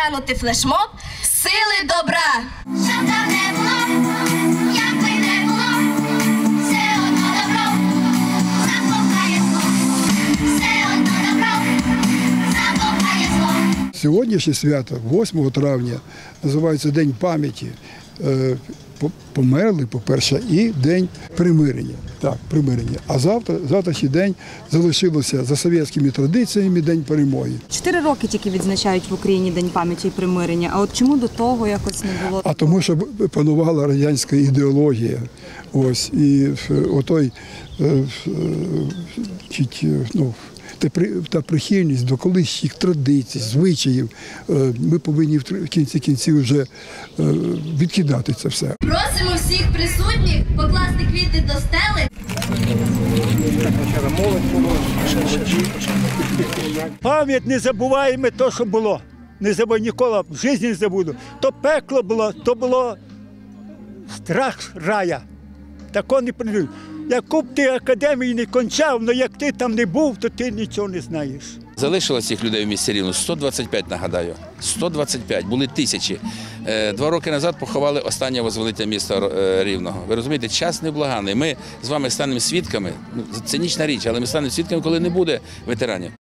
переглянути флешмоб «Сили добра». Щоб там не було, як би не було, все одно добро закохає зло, все одно добро закохає зло. Сьогоднішнє свято, 8 травня, називається День пам'яті. Померли, по-перше, і День примирення. Так, примирення. А завтрашній день залишилося за совєтськими традиціями День перемоги. 4 роки тільки відзначають в Україні День пам'яті і примирення. А от чому до того якось не було? А тому, що панувала радянська ідеологія. Ось, і отой, та прихильність до колишніх традицій, звичаїв, ми повинні в кінці кінців вже відкидати це все. Просимо всіх присутніх покласти квіти до стели. Пам'ять не забуваємо те, що було. Не забуду ніколи, в житті не забуду. То пекло було, то було страх рая. Такого не прийду. Яку б ти академію не кончав, але як ти там не був, то ти нічого не знаєш. Залишилось цих людей в місті Рівно 125, нагадаю. 125, були тисячі. 2 роки назад поховали останнє визволителя міста Рівного. Ви розумієте, час неблаганний. Ми з вами станемо свідками, це цинічна річ, але ми станемо свідками, коли не буде ветеранів.